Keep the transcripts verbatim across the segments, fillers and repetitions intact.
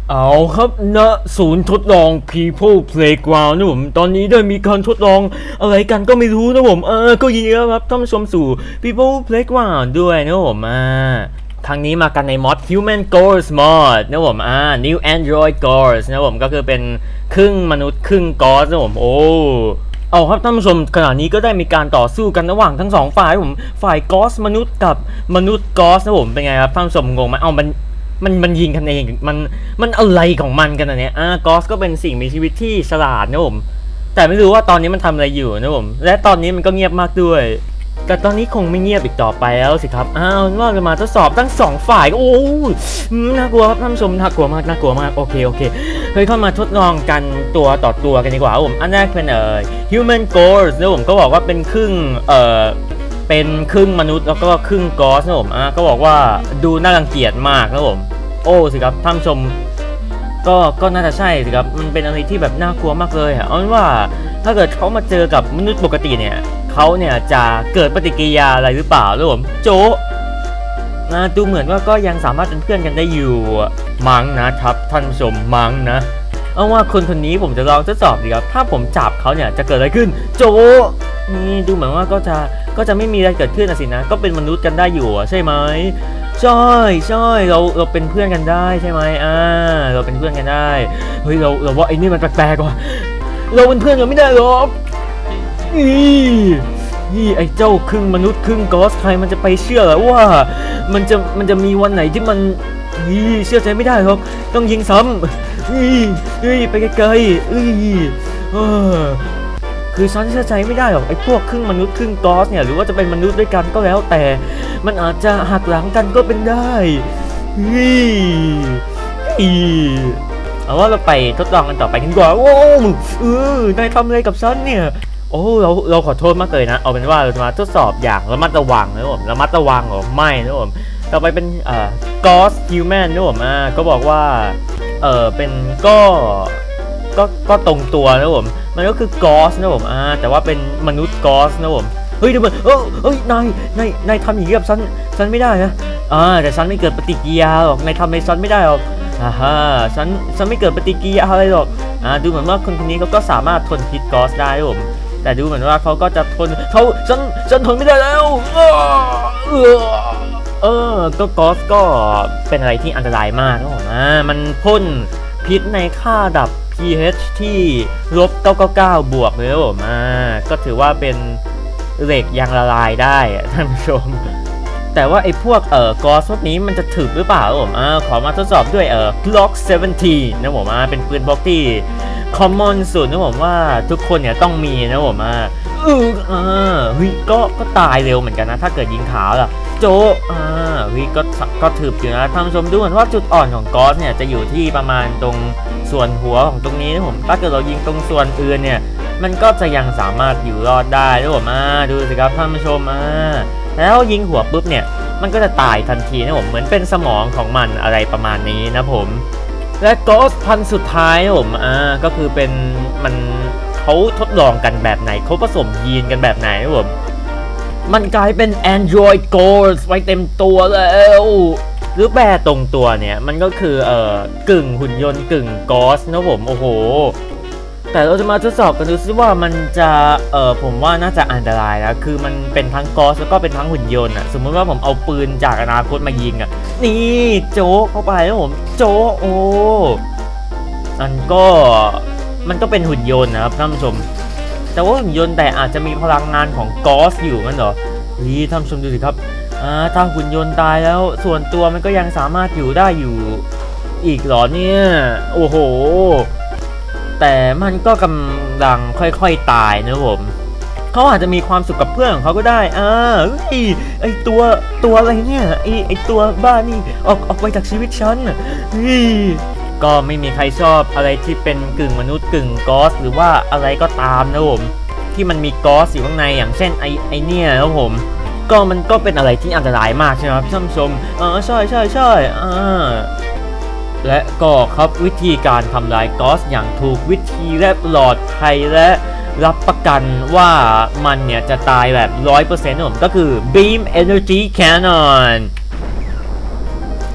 เอาครับณศูนย์ทดลอง People Playground นะผมตอนนี้ได้มีการทดลองอะไรกันก็ไม่รู้นะผมเออก็ยินดีครับท่านผู้ชมสู่ People Playground ด้วยนะผมอ่าครั้งนี้มากันในมอด Human Ghost Mod นะผมอ่า New Android Ghost นะผมก็คือเป็นครึ่งมนุษย์ครึ่ง Ghost นะผมโอ้เอาครับท่านผู้ชมขณะนี้ก็ได้มีการต่อสู้กันระหว่างทั้งสองฝ่ายผมฝ่าย Ghost มนุษย์กับมนุษย์ Ghost นะผมเป็นไงครับท่านผู้ชมงงไหมเอามันมันมันยิงกันเองมันมันอะไรของมันกันนะเนี่ยอ่ากอสก็เป็นสิ่งมีชีวิตที่ฉลาดนะผมแต่ไม่รู้ว่าตอนนี้มันทำอะไรอยู่นะผมและตอนนี้มันก็เงียบมากด้วยแต่ตอนนี้คงไม่เงียบอีกต่อไปแล้วสิครับอ้าวเราจะมาทดสอบทั้งสองฝ่ายโอ้น่ากลัวครับท่านผู้ชมน่ากลัวมากน่ากลัวมากโอเคโอเคเคยเข้ามาทดลองกันตัวต่อตัวกันดีกว่าผมอันแรกเป็นเอ่อ human ghost นะผมก็บอกว่าเป็นครึ่งเอ่อเป็นครึ่งมนุษย์แล้วก็ครึ่งกอสนะผมอ่ะก็บอกว่าดูน่ารังเกียจมากนะผมโอ้สิครับท่านชมก็ก็น่าจะใช่สิครับมันเป็นอะไรที่แบบน่ากลัวมากเลยอ่ะเอาเป็นว่าถ้าเกิดเขามาเจอกับมนุษย์ปกติเนี่ยเขาเนี่ยจะเกิดปฏิกิริยาอะไรหรือเปล่านะผมโจนะดูเหมือนว่าก็ยังสามารถเป็นเพื่อนกันได้อยู่มั้งนะครับท่านชมมั้งนะเอาว่าคนคนนี้ผมจะลองทดสอบดีครับถ้าผมจับเขาเนี่ยจะเกิดอะไรขึ้นโจนี่ดูเหมือนว่าก็จะก็จะไม่มีอะไรเกิดขึ้นนะสินะก็เป็นมนุษย์กันได้อยู่ใช่ไหมใช่ใช่เราเราเป็นเพื่อนกันได้ใช่ไหมอ่าเราเป็นเพื่อนกันได้เฮ้ยเราเราว่าไอ้นี่มันแปลกๆว่ะเราเป็นเพื่อนกันไม่ได้หรอกนี่นี่ไอ้เจ้าครึ่งมนุษย์ครึ่งกอสใครมันจะไปเชื่อว่ามันจะมันจะมีวันไหนที่มันนี่เชื่อใจไม่ได้หรอกต้องยิงซ้ำนี่นี่ไปไกลๆอือเออคือฉันเชื่อใจไม่ได้หรอกไอ้พวกครึ่งมนุษย์ครึ่งกอสเนี่ยหรือว่าจะเป็นมนุษย์ด้วยกันก็แล้วแต่มันอาจจะหักหลังกันก็เป็นได้อีเอาว่าเราไปทดลองกันต่อไปกันดีกว่าโอ้เออนายทำอะไรกับฉันเนี่ยโอ้เราเราขอโทษมากเลยนะเอาเป็นว่าเราจะมาทดสอบอย่างระมัดระวังนะผมระมัดระวังหรอไม่นะผมต่อไปเป็นเอ่อ Ghost Human นะผมอ่าก็บอกว่าเออเป็นก็ก็ก็ตรงตัวนะผมมันก็คือ Ghost นะผมอ่าแต่ว่าเป็นมนุษย์ Ghost นะผมเฮ้ยเดี๋ยวมันเออเฮ้ยนายนายนายทำอย่างนี้กับฉันฉันไม่ได้นะอ่าแต่ฉันไม่เกิดปฏิกิริยาหรอกนายทำให้ฉันไม่ได้หรอกอ่าฮะฉันฉันไม่เกิดปฏิกิริยาอะไรหรอกอ่าดูเหมือนว่าคนคนนี้เขาก็สามารถทนพิษ Ghost ได้นะผมแต่ดูเหมือนว่าเขาก็จะทนเขาฉันฉันทนไม่ได้แล้วเออเออก็ Ghost ก็เป็นอะไรที่อันตรายมากนะผมอ่ามันพ่นพิษในค่าดับpH ที่ลบเก้าเก้าเก้าบวกเลยผมอ่าก็ถือว่าเป็นเหล็กยางละลายได้ท่านผู้ชมแต่ว่าไอ้พวกเอ่อกอสพวกนี้มันจะถึกหรือเปล่าผมอ่าขอมาทดสอบด้วยเอ่อ Glock เซเวนทีนะผมอ่าเป็นปืนบล็อกที่ common สุดนะผมว่าทุกคนเนี่ยต้องมีนะผมอ่าเอออ่าเฮ้ยก็ก็ตายเร็วเหมือนกันนะถ้าเกิดยิงขาวล่ะโจอ่าเฮ้ยก็ก็ถึกอยู่นะท่านผู้ชมดูเหมือนว่าจุดอ่อนของกอสเนี่ยจะอยู่ที่ประมาณตรงส่วนหัวของตรงนี้นะผมถ้าเกิดเรายิงตรงส่วนอื่นเนี่ยมันก็จะยังสามารถอยู่รอดได้นะผมอ่าดูสิครับท่านผู้ชมอ่าแล้วยิงหัวปุ๊บเนี่ยมันก็จะตายทันทีนะผมเหมือนเป็นสมองของมันอะไรประมาณนี้นะผมและกอสพันสุดท้ายนะผมอ่าก็คือเป็นมันเขาทดลองกันแบบไหนเขาผสมยีนกันแบบไหนนะผมมันกลายเป็น Android Ghost ไว้เต็มตัวแล้วหรือแปลตรงตัวเนี่ยมันก็คือเอ่อกึ่งหุ่นยนต์กึ่งกอสนะผมโอ้โหแต่เราจะมาทดสอบกันดูซิว่ามันจะเอ่อผมว่าน่าจะอันตรายนะคือมันเป็นทั้งกอสแล้วก็เป็นทั้งหุ่นยนต์อ่ะสมมติว่าผมเอาปืนจากอนาคตมายิงอ่ะนี่โจ๊กเข้าไปแล้วผมโจ๊กโอ้มันก็มันก็เป็นหุ่นยนต์นะครับท่านผู้ชมแต่ว่าหุ่นยนต์แต่อาจจะมีพลังงานของกอสอยู่งั้นเหรอนี่ท่านผู้ชมดูสิครับอ่าถ้าหุ่นยนต์ตายแล้วส่วนตัวมันก็ยังสามารถอยู่ได้อยู่อีกเหรอเนี่ยโอ้โหแต่มันก็กำลังค่อยๆตายนะผมเขาอาจจะมีความสุขกับเพื่อนของเขาก็ได้อ่าไอไอตัวตัวอะไรเนี่ยไอไอตัวบ้านี่ออกออกไปจากชีวิตฉันก็ไม่มีใครชอบอะไรที่เป็นกึ่งมนุษย์กึ่งกอสหรือว่าอะไรก็ตามนะผมที่มันมีกอสอยู่ข้างในอย่างเช่นไอไอเนี่ยนะผมก็มันก็เป็นอะไรที่อันตรายมากใช่ไหมครับท่านผู้ชมอ่าใช่ใช่ใช่อ่าและก็ครับวิธีการทำลายกอสอย่างถูกวิธีและปลอดภัยและรับประกันว่ามันเนี่ยจะตายแบบ ร้อยเปอร์เซ็นต์ ผมก็คือ Beam Energy Cannon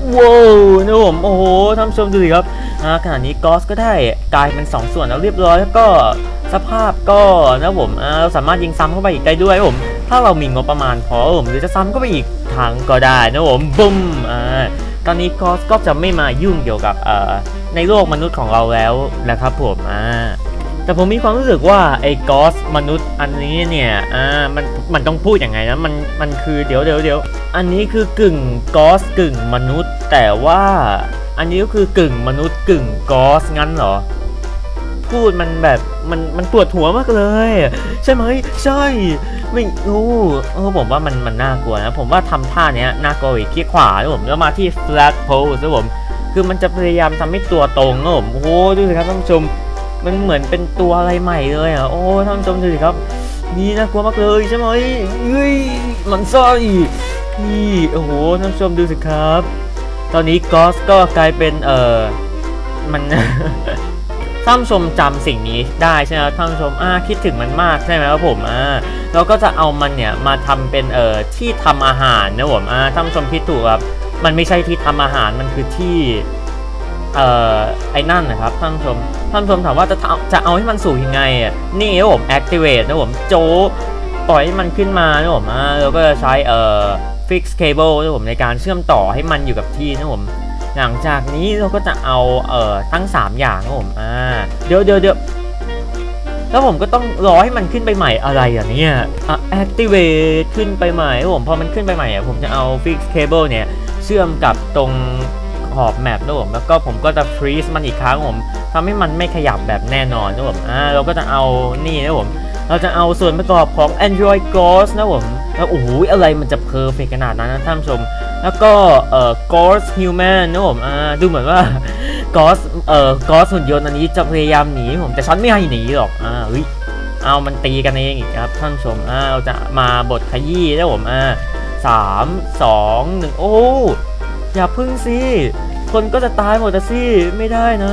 ว้าวนะผมโอ้โหท่านผู้ชมดูสิครับขณะนี้กอสก็ได้กลายเป็นสองส่วนแล้วเรียบร้อยแล้วก็สภาพก็นะผมเราสามารถยิงซ้ำเข้าไปอีกได้ด้วยผมถ้าเรามีงบประมาณพอผมหรือจะซ้ำเข้าไปอีกครั้งก็ได้นะผมบุ้มอ่าตอนนี้กอสก็จะไม่มายุ่งเกี่ยวกับเอ่อในโลกมนุษย์ของเราแล้วนะครับผมอ่าแต่ผมมีความรู้สึกว่าไอ้กอสมนุษย์อันนี้เนี่ยอ่ามันมันต้องพูดยังไงนะมันมันคือเดี๋ยวเดี๋ยวเดี๋ยวอันนี้คือกึ่งกอสกึ่งมนุษย์แต่ว่าอันนี้ก็คือกึ่งมนุษย์กึ่งกอสงั้นเหรอพูดมันแบบมันมันปวดหัวมากเลยใช่ไหมใช่ไม่รู้เออผมว่ามันมันน่ากลัวนะผมว่าทำท่าเนี้ยน่ากลัวอีกขี้ขวานะผมแล้วมาที่ flat pose นะผมคือมันจะพยายามทำให้ตัวตรงนะผมโอ้โหดูสิครับท่านผู้ชมมันเหมือนเป็นตัวอะไรใหม่เลยอ่ะโอ้ท่านผู้ชมดูสิครับนี่น่ากลัวมากเลยใช่ไหมเฮ้ยมันซ่อยนี่โอ้โหท่านผู้ชมดูสิครับตอนนี้กอสก็กลายเป็นเออมัน ท่านผู้ชมจำสิ่งนี้ได้ใช่ไหมท่านผู้ชมอ่าคิดถึงมันมากใช่ไหมครับผมอ่าเราก็จะเอามันเนี่ยมาทำเป็นเอ่อที่ทำอาหารนะผมอ่าท่านผู้ชมคิดถูกครับมันไม่ใช่ที่ทำอาหารมันคือที่เอ่อไอ้นั่นนะครับท่านผู้ชมท่านผู้ชมถามว่าจะจะเอาให้มันสูงยังไงอ่ะนี่นะผม activate นะผมโจปล่อยให้มันขึ้นมานะผมอ่าเราก็จะใช้เอ่อ fix cable นะผมในการเชื่อมต่อให้มันอยู่กับที่นะผมหลังจากนี้เราก็จะเอาเอ่อทั้งสามอย่างนะผมอ่าเดี๋ยวเดี๋ยวเดี๋ยวแล้วผมก็ต้องรอให้มันขึ้นไปใหม่อะไรอย่างเนี้ยอ่ะ activate ขึ้นไปใหม่ผมพอมันขึ้นไปใหม่อ่ะผมจะเอา fix cable เนี่ยเชื่อมกับตรงขอบแมปนะผมแล้วก็ผมก็จะ freeze มันอีกครั้งผมทำให้มันไม่ขยับแบบแน่นอนนะผมอ่าเราก็จะเอานี่นะผมเราจะเอาส่วนประกอบของ Android Ghost นะผมแล้วโอ้โหอะไรมันจะเพอร์เฟกต์ขนาดนั้นนะท่านผู้ชมแล้วก็เอ่อ Ghost Human นะผมอ่าดูเหมือนว่า Ghost เอ่อ Ghost หุ่นยนต์อันนี้จะพยายามหนีผมแต่ฉันไม่ให้หนีหรอกอ่าเฮ้ยเอามันตีกันเองอีกครับท่านผู้ชมอ่าเราจะมาบทขยี้นะผมอ่าสามสองหนึ่งโอ้อย่าพึ่งสิคนก็จะตายหมดสิไม่ได้นะ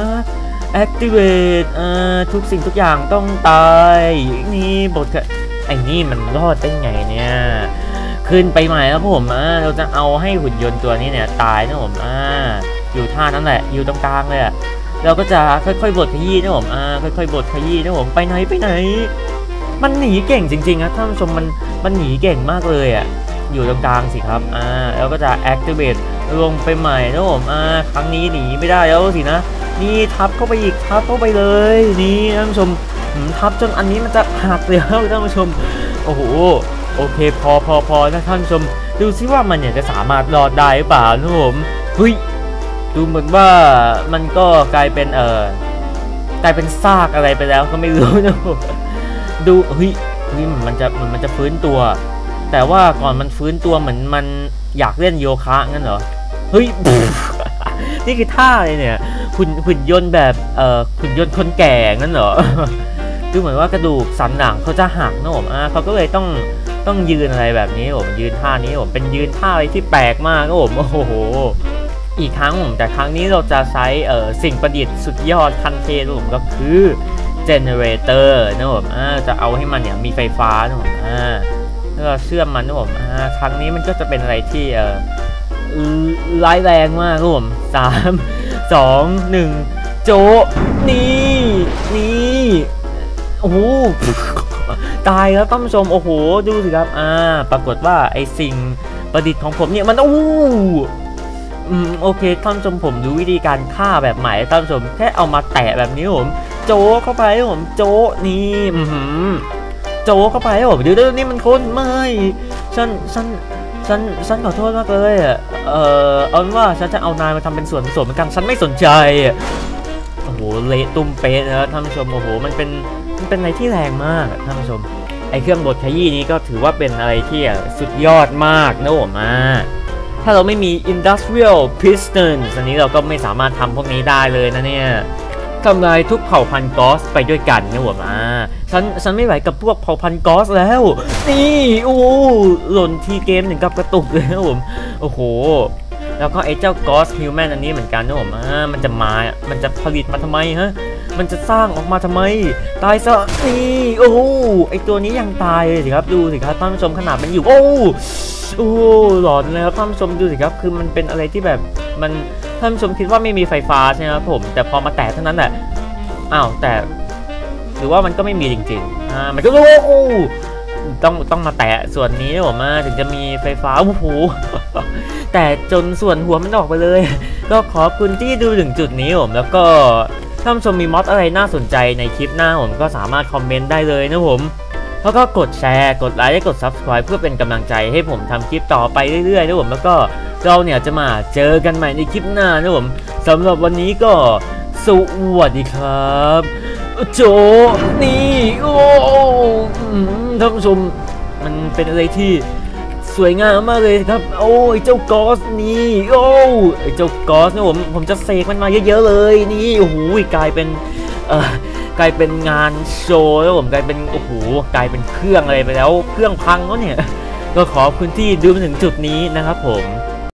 activate อ่าทุกสิ่งทุกอย่างต้องตายนี่บทไอ้นี่มันรอดได้ไงเนี่ยขึ้นไปใหม่แล้วผมอ่าเราจะเอาให้หุ่นยนต์ตัวนี้เนี่ยตายนะผมอ่าอยู่ท่านั้นแหละอยู่ตรงกลางเลยอะเราก็จะค่อยๆบทขยี้นะผมอ่าค่อยๆบทขยี้นะผมไปไหนไปไหนมันหนีเก่งจริงๆนะท่านผู้ชมมันมันหนีเก่งมากเลยอะอยู่ตรงกลางสิครับอ่าแล้วก็จะ activate ลงไปใหม่นะผมอ่าครั้งนี้หนีไม่ได้แล้วสินะนี่ทับเข้าไปอีกทับเข้าไปเลยนี่ท่านผู้ชมทับจนอันนี้มันจะหักเลยครับท่านผู้ชมโอ้โหโอเคพอพอพอนะท่านผู้ชมดูซิว่ามันเนี่ยจะสามารถรอดได้หรือเปล่านะผมเฮ้ยดูเหมือนว่ามันก็กลายเป็นเอ่อกลายเป็นซากอะไรไปแล้วก็ไม่รู้นะผมดูเฮ้ยเฮ้ยมันจะมันมันจะฟื้นตัวแต่ว่าก่อนมันฟื้นตัวเหมือนมันอยากเล่นโยคะงั้นเหรอเฮ้ย นี่คือท่าเลยเนี่ยหุ่นหุ่นยนต์แบบเอ่อหุ่นยนต์คนแก่งั้นเหรอ ดูเหมือนว่ากระดูกสันหลังเขาจะหักนะผมอ่าเขาก็เลยต้องต้องยืนอะไรแบบนี้ผมยืนท่านี้ผมเป็นยืนท่าอะไรที่แปลกมากนะผมโอ้โหอีกครั้งผมแต่ครั้งนี้เราจะใช้เอ่อสิ่งประดิษฐ์สุดยอดคันเทพผมก็คือเจเนเรเตอร์นะผมอ่าจะเอาให้มันเนี่ยมีไฟฟ้านะผมอ่าแล้วก็เชื่อมมันนะผมอ่าครั้งนี้มันก็จะเป็นอะไรที่เอ่อร้ายแรงมากครับผมสามสองหนึ่งโจนี่นี่โอ้โหตายแล้วท่านผู้ชมโอ้โหดูสิครับอ่าปรากฏว่าไอสิ่งประดิษฐ์ของผมเนี่ยมันโอ้อืมโอเคท่านผู้ชมผมดูวิธีการฆ่าแบบใหม่ท่านผู้ชมแค่เอามาแตะแบบนี้ผมโจเข้าไปผมโจนี่อืมโจเข้าไปผมเดี๋ยวเดี๋ยวนี่มันคนไม่ฉันฉันฉันฉันขอโทษมากเลยอ่ะเออเอาเป็นว่าฉันจะเอานายมาทำเป็นส่วนผสมเหมือนกันฉันไม่สนใจโอ้โหเละตุ้มเป๊ะนะท่านผู้ชมโอ้โหมันเป็นมันเป็นอะไรที่แรงมากท่านผู้ชมไอเครื่องบดขยี้นี้ก็ถือว่าเป็นอะไรที่สุดยอดมากนะผมอ่ะถ้าเราไม่มี industrial piston อันนี้เราก็ไม่สามารถทำพวกนี้ได้เลยนะเนี่ยทำลายทุกเผ่าพันธุ์กอสไปด้วยกันนะผมอ่ะฉันฉันไม่ไหวกับพวกเผ่าพันธุ์กอสแล้วนี่โอ้หล่นทีเกมถึงกับกระตุกเลยนะผมโอ้โหแล้วก็ไอ้เจ้า Ghost Human อันนี้เหมือนกันนะผมอ่ามันจะมามันจะผลิตมาทำไมฮะมันจะสร้างออกมาทำไมตายซะนี่โอ้ไอ้ตัวนี้ยังตายเลยสิครับดูสิครับท่านผู้ชมขนาดมันอยู่โอ้โอ้หลอนเลยครับท่านผู้ชมดูสิครับคือมันเป็นอะไรที่แบบมันท่านผู้ชมคิดว่าไม่มีไฟฟ้าใช่ไหมครับผมแต่พอมาแตะเท่านั้นแหละอ้าวแต่หรือว่ามันก็ไม่มีจริงๆอ่ามันก็โอ้ต้องต้องมาแตะส่วนนี้ผมมาถึงจะมีไฟฟ้าโอ้โหแต่จนส่วนหัวมันออกไปเลยก็ขอบคุณที่ดูถึงจุดนี้ผมแล้วก็ท่านผู้ชมมีมอดอะไรน่าสนใจในคลิปหน้าผมก็สามารถคอมเมนต์ได้เลยนะผมแล้วก็กดแชร์กดไลค์และกด ซับสไครบ์ เพื่อเป็นกำลังใจให้ผมทำคลิปต่อไปเรื่อยๆนะผมแล้วก็เราเนี่ยจะมาเจอกันใหม่ในคลิปหน้านะผมสำหรับวันนี้ก็สวัสดีครับโจนี่โอ้ท่านผู้ชมมันเป็นอะไรที่สวยงามมากเลยครับโอ้ยเจ้ากอสนี่โอ้ไอเจ้ากอสนะผมผมจะเสกมันมาเยอะๆเลยนี่โอ้โหกลายเป็นเออกลายเป็นงานโชว์แล้วผมกลายเป็นโอ้โหกลายเป็นเครื่องอะไรไปแล้วเครื่องพังแล้วเนี่ยก็ขอบคุณที่ดูมาถึงจุดนี้นะครับผม